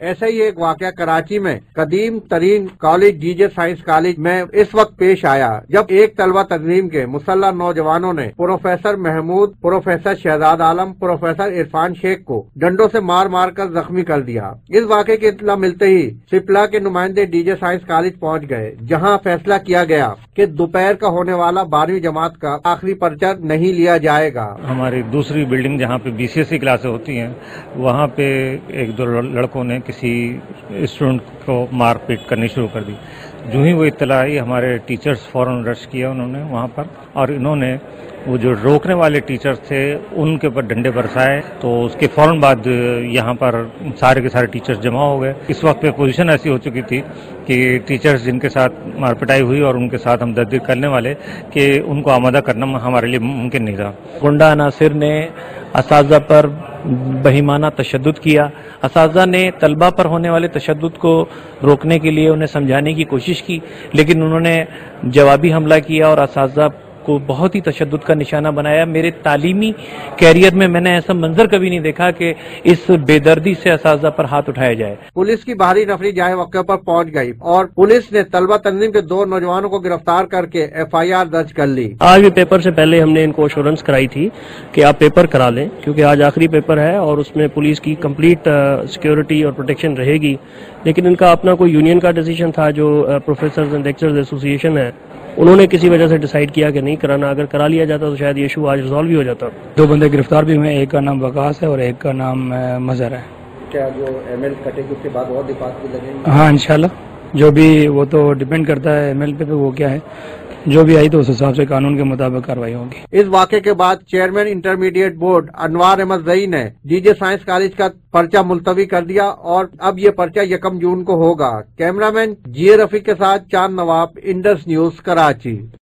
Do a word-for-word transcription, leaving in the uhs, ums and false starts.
ایسا ہی ایک واقعہ کراچی میں قدیم ترین college D J science college میں اس وقت پیش آیا جب ایک طلبہ تنظیم کے مسلح نوجوانوں نے professor Mahmood, professor Shahzad Alam, professor Irfan Sheikh کو ڈنڈوں سے مار مار کر زخمی کر دیا۔ اس واقعے کی اطلاع ملتے ہی سپلا کے نمائندے ڈی جے سائنس کالج پہنچ گئے، جہاں فیصلہ کیا گیا کہ دوپہر کا ہونے والا بارہویں جماعت کا آخری پرچہ نہیں لیا جائے گا۔ ہماری دوسری بلڈنگ جہاں پہ بی سی ایس سی کلاسیں ہوتی ہیں وہاں پہ ایک دو لڑکوں نے کسی اسٹوڈنٹ کو مار پیٹ کرنی شروع کر دی۔ جو ہی وہ اطلاع آئی ہمارے ٹیچرز فوراً رش کیا انہوں نے وہاں پر، اور انہوں نے وہ جو روکنے والے ٹیچرز تھے ان کے اوپر ڈنڈے برسائے، تو اس کے فوراً بعد یہاں پر سارے کے سارے ٹیچرز جمع ہو گئے۔ اس وقت پہ پوزیشن ایسی ہو چکی تھی کہ ٹیچرز جن کے ساتھ مار پٹائی ہوئی اور ان کے ساتھ ہمدردی کرنے والے کہ ان کو آمادہ کرنا ہمارے لیے ممکن نہیں تھا۔ گنڈا عناصر نے اساتذہ پر بہیمانہ تشدد کیا۔ اساتذہ نے طلبہ پر ہونے والے تشدد کو روکنے کے لیے انہیں سمجھانے کی کوشش کی، لیکن انہوں نے جوابی حملہ کیا اور اساتذہ کو بہت ہی تشدد کا نشانہ بنایا۔ میرے تعلیمی کیریئر میں میں نے ایسا منظر کبھی نہیں دیکھا کہ اس بے دردی سے اساتذہ پر ہاتھ اٹھایا جائے۔ پولیس کی بھاری نفری جائے موقع پر پہنچ گئی اور پولیس نے طلبہ تنظیم کے دو نوجوانوں کو گرفتار کر کے ایف آئی آر درج کر لی۔ آج بھی پیپر سے پہلے ہم نے ان کو ایشورنس کرائی تھی کہ آپ پیپر کرا لیں، کیونکہ آج آخری پیپر ہے اور اس میں پولیس کی کمپلیٹ سیکیورٹی اور پروٹیکشن رہے گی، لیکن ان کا اپنا کوئی یونین کا ڈیسیژن تھا جو پروفیسرز اینڈ لیکچرز ایسوسی ایشن ہے، انہوں نے کسی وجہ سے ڈیسائیڈ کیا کہ نہیں کرانا، اگر کرا لیا جاتا تو شاید یہ ایشو آج ریزالو بھی ہو جاتا۔ دو بندے گرفتار بھی ہوئے، ایک کا نام وقاص ہے اور ایک کا نام مظہر ہے۔ کیا جو ایم ایل کٹے گی اس کے بعد اور دفعات بھی لگیں گے؟ ہاں انشاءاللہ، جو بھی وہ تو ڈیپینڈ کرتا ہے ایم ایل پہ وہ کیا ہے، جو بھی آئی تو اس حساب سے قانون کے مطابق کارروائی ہوگی۔ اس واقعے کے بعد chairman intermediate board Anwar Ahmedzai نے ڈی جے سائنس کالج کا پرچہ ملتوی کر دیا اور اب یہ پرچہ یکم جون کو ہوگا۔ کیمرہ مین جی اے رفیق کے ساتھ چاند نواب، انڈس نیوز، کراچی۔